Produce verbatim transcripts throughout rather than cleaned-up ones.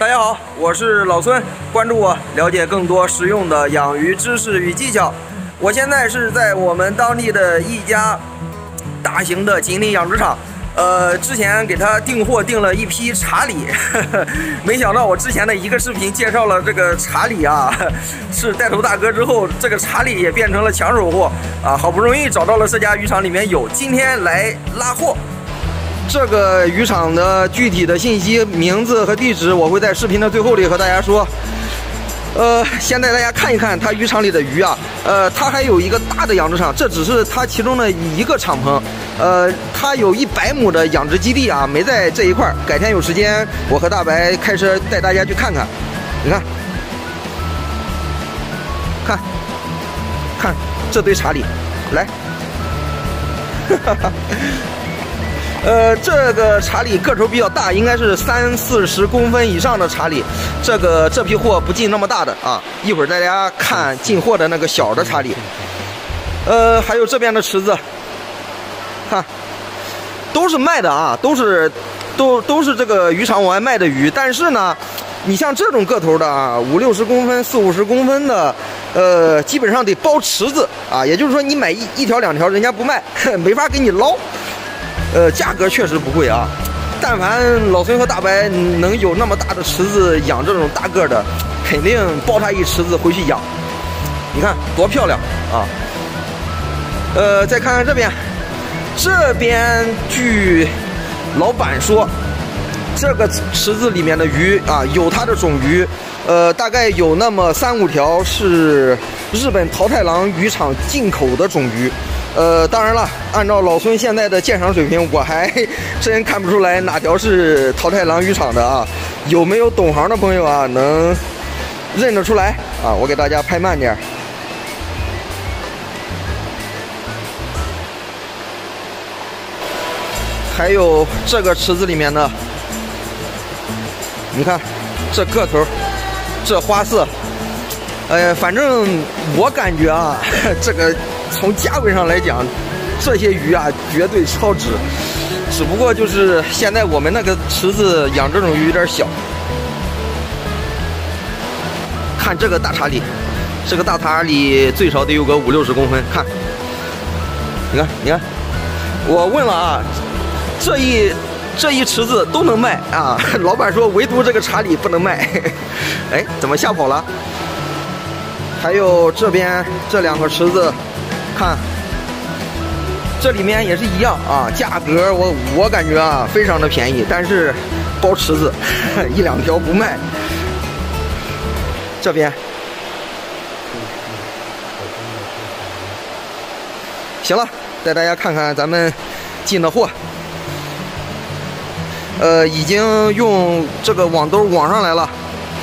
大家好，我是老孙，关注我，了解更多实用的养鱼知识与技巧。我现在是在我们当地的一家大型的锦鲤养殖场，呃，之前给他订货订了一批茶鲤，呵呵，没想到我之前的一个视频介绍了这个茶鲤啊，是带头大哥之后，这个茶鲤也变成了抢手货啊，好不容易找到了这家渔场里面有，今天来拉货。这个渔场的具体的信息、名字和地址，我会在视频的最后里和大家说。呃，先带大家看一看它渔场里的鱼啊。呃，它还有一个大的养殖场，这只是它其中的一个敞篷。呃，它有一百亩的养殖基地啊，没在这一块儿。改天有时间，我和大白开车带大家去看看。你看，看，看这堆茶鲤，来，哈哈。呃，这个茶鲤个头比较大，应该是三四十公分以上的茶鲤。这个这批货不进那么大的啊，一会儿大家看进货的那个小的茶鲤。呃，还有这边的池子，看，都是卖的啊，都是都都是这个渔场往外卖的鱼。但是呢，你像这种个头的啊，五六十公分、四五十公分的，呃，基本上得包池子啊。也就是说，你买一一条两条，人家不卖，没法给你捞。呃，价格确实不贵啊，但凡老孙和大白能有那么大的池子养这种大个的，肯定包他一池子回去养。你看多漂亮啊！呃，再看看这边，这边据老板说，这个池子里面的鱼啊，有它的种鱼，呃，大概有那么三五条是日本桃太郎渔场进口的种鱼。呃，当然了，按照老孙现在的鉴赏水平，我还真看不出来哪条是桃太郎渔场的啊。有没有懂行的朋友啊，能认得出来啊？我给大家拍慢点。还有这个池子里面的，你看这个头，这花色，呃，反正我感觉啊，这个。从价位上来讲，这些鱼啊绝对超值，只不过就是现在我们那个池子养这种鱼有点小。看这个大茶鲤，这个大茶鲤最少得有个五六十公分，看，你看，你看，我问了啊，这一这一池子都能卖啊，老板说唯独这个茶鲤不能卖，哎，怎么吓跑了？还有这边这两个池子。看，这里面也是一样啊，价格我我感觉啊非常的便宜，但是包池子一两条不卖。这边，行了，带大家看看咱们进的货。呃，已经用这个网兜网上来了。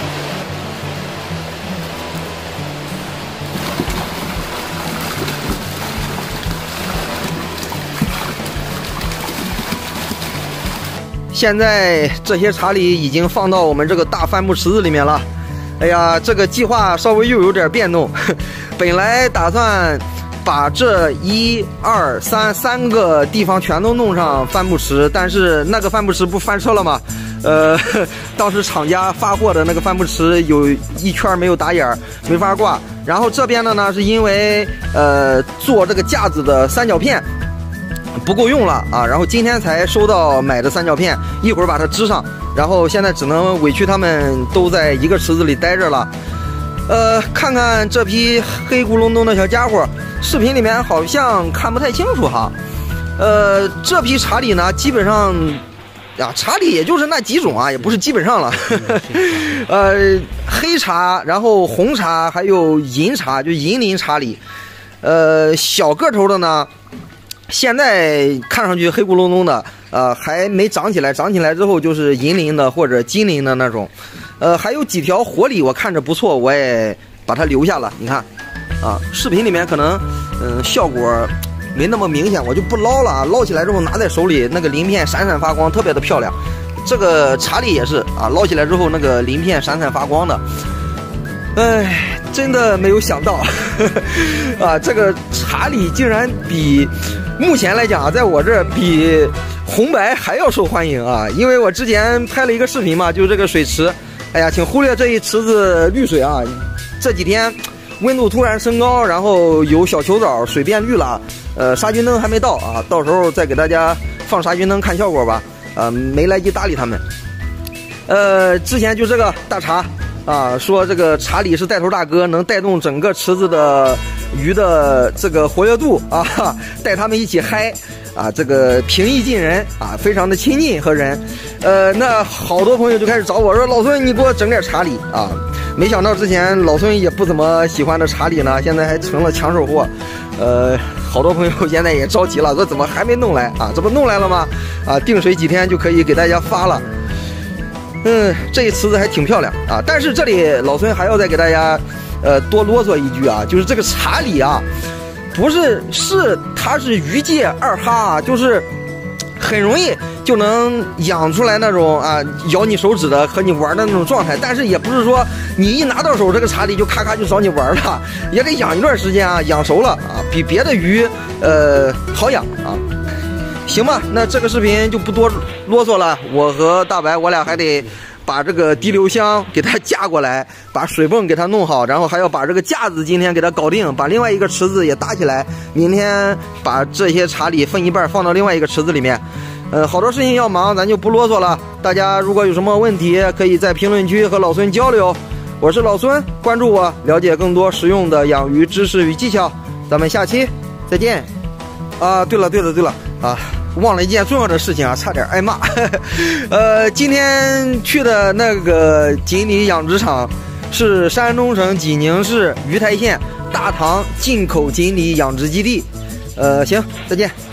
现在这些茶鲤已经放到我们这个大帆布池子里面了。哎呀，这个计划稍微又有点变动，本来打算把这一二三三个地方全都弄上帆布池，但是那个帆布池不翻车了吗？呃，当时厂家发货的那个帆布池有一圈没有打眼，没法挂。然后这边的呢，是因为呃做这个架子的三角片不够用了啊，然后今天才收到买的三角片，一会儿把它支上，然后现在只能委屈他们都在一个池子里待着了。呃，看看这批黑咕隆咚的小家伙，视频里面好像看不太清楚哈。呃，这批茶鲤呢，基本上啊，茶鲤也就是那几种啊，也不是基本上了。呃，黑茶，然后红茶，还有银茶，就银鳞茶鲤。呃，小个头的呢。现在看上去黑咕隆咚的，呃，还没长起来，长起来之后就是银鳞的或者金鳞的那种，呃，还有几条活鲤，我看着不错，我也把它留下了。你看，啊，视频里面可能，嗯、呃，效果没那么明显，我就不捞了啊。捞起来之后拿在手里，那个鳞片闪闪发光，特别的漂亮。这个茶鲤也是啊，捞起来之后那个鳞片闪闪发光的。哎，真的没有想到，呵呵啊，这个茶鲤竟然比目前来讲啊，在我这儿比红白还要受欢迎啊！因为我之前拍了一个视频嘛，就是这个水池， 哎呀，请忽略这一池子绿水啊！这几天温度突然升高，然后有小球藻，水变绿了。呃，杀菌灯还没到啊，到时候再给大家放杀菌灯看效果吧。呃，没来及搭理他们。呃，之前就这个大茶啊，说这个茶里是带头大哥，能带动整个池子的鱼的这个活跃度啊，带他们一起嗨。啊，这个平易近人啊，非常的亲近和人，呃，那好多朋友就开始找我说，老孙你给我整点茶礼啊。没想到之前老孙也不怎么喜欢的茶礼呢，现在还成了抢手货。呃，好多朋友现在也着急了，说怎么还没弄来啊？这不弄来了吗？啊，定水几天就可以给大家发了。嗯，这一池子还挺漂亮啊，但是这里老孙还要再给大家，呃，多啰嗦一句啊，就是这个茶礼啊。不是，是它是鱼界二哈啊，就是很容易就能养出来那种啊咬你手指的和你玩的那种状态，但是也不是说你一拿到手这个茶里就咔咔就找你玩了，也得养一段时间啊，养熟了啊，比别的鱼呃好养啊。行吧，那这个视频就不多啰嗦了，我和大白我俩还得把这个滴流箱给它架过来，把水泵给它弄好，然后还要把这个架子今天给它搞定，把另外一个池子也搭起来，明天把这些茶里分一半放到另外一个池子里面。呃，好多事情要忙，咱就不啰嗦了。大家如果有什么问题，可以在评论区和老孙交流。我是老孙，关注我，了解更多实用的养鱼知识与技巧。咱们下期再见。啊，对了对了对了啊！忘了一件重要的事情啊，差点挨骂。呃，今天去的那个锦鲤养殖场是山东省济宁市鱼台县大塘进口锦鲤养殖基地。呃，行，再见。